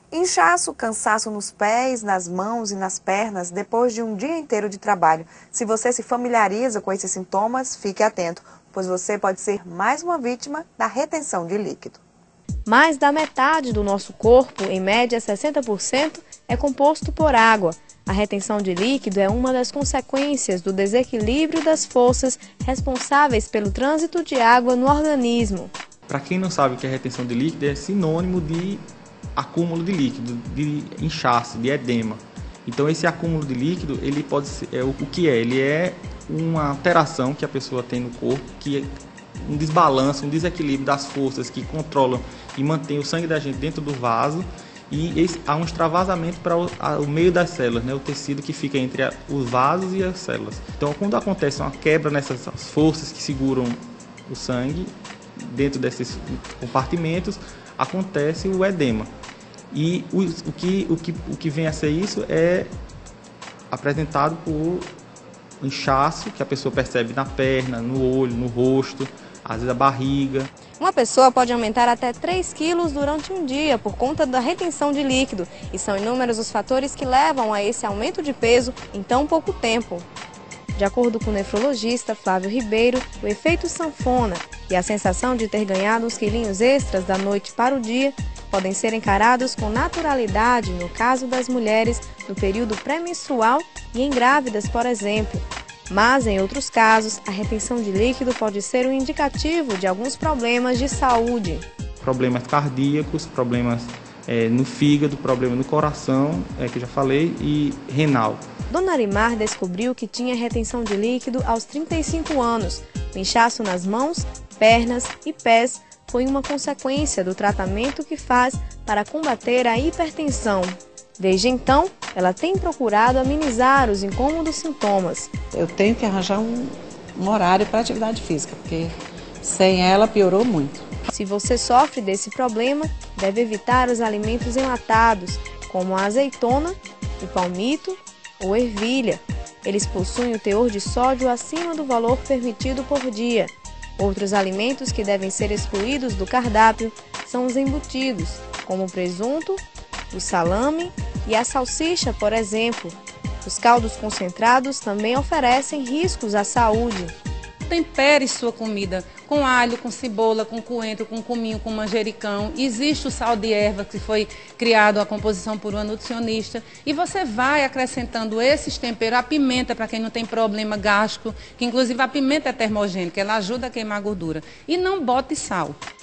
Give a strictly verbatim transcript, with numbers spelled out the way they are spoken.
Inchaço, cansaço nos pés, nas mãos e nas pernas depois de um dia inteiro de trabalho. Se você se familiariza com esses sintomas, fique atento, pois você pode ser mais uma vítima da retenção de líquido. Mais da metade do nosso corpo, em média sessenta por cento, é composto por água. A retenção de líquido é uma das consequências do desequilíbrio das forças responsáveis pelo trânsito de água no organismo. Para quem não sabe o que é retenção de líquido, é sinônimo de acúmulo de líquido, de inchaço, de edema. Então esse acúmulo de líquido, ele pode ser, é, o que é? Ele é uma alteração que a pessoa tem no corpo, que é um desbalanço, um desequilíbrio das forças que controlam e mantêm o sangue da gente dentro do vaso, e esse, há um extravasamento para o, a, o meio das células, né, o tecido que fica entre a, os vasos e as células. Então quando acontece uma quebra nessas forças que seguram o sangue dentro desses compartimentos, acontece o edema. E o, o, que, o, que, o que vem a ser isso é apresentado por inchaço, que a pessoa percebe na perna, no olho, no rosto, às vezes a barriga. Uma pessoa pode aumentar até três quilos durante um dia por conta da retenção de líquido. E são inúmeros os fatores que levam a esse aumento de peso em tão pouco tempo. De acordo com o nefrologista Flávio Ribeiro, o efeito sanfona e a sensação de ter ganhado uns quilinhos extras da noite para o dia podem ser encarados com naturalidade no caso das mulheres no período pré-menstrual e em grávidas, por exemplo. Mas, em outros casos, a retenção de líquido pode ser um indicativo de alguns problemas de saúde. Problemas cardíacos, problemas é, no fígado, problema no coração, é, que eu já falei, e renal. Dona Arimar descobriu que tinha retenção de líquido aos trinta e cinco anos. O inchaço nas mãos, pernas e pés foi uma consequência do tratamento que faz para combater a hipertensão. Desde então, ela tem procurado amenizar os incômodos sintomas. Eu tenho que arranjar um, um horário para atividade física, porque sem ela piorou muito. Se você sofre desse problema, deve evitar os alimentos enlatados, como a azeitona, o palmito ou ervilha. Eles possuem o teor de sódio acima do valor permitido por dia. Outros alimentos que devem ser excluídos do cardápio são os embutidos, como o presunto, o salame e a salsicha, por exemplo. Os caldos concentrados também oferecem riscos à saúde. Tempere sua comida com alho, com cebola, com coentro, com cominho, com manjericão. Existe o sal de erva que foi criado a composição por uma nutricionista. E você vai acrescentando esses temperos. A pimenta, para quem não tem problema gástrico, que inclusive a pimenta é termogênica, ela ajuda a queimar a gordura. E não bote sal.